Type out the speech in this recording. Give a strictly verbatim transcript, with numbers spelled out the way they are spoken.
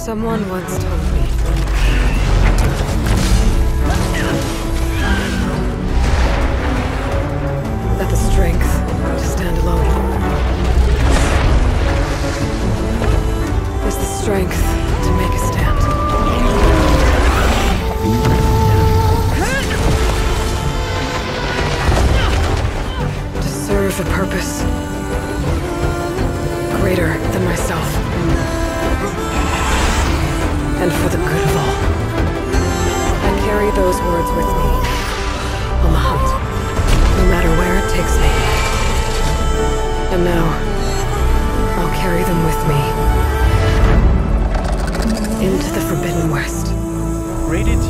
Someone once told me that the strength to stand alone is the strength to make a stand. To serve a purpose greater than myself. And for the good of all. I carry those words with me on the hunt, no matter where it takes me. And now, I'll carry them with me into the Forbidden West. Rated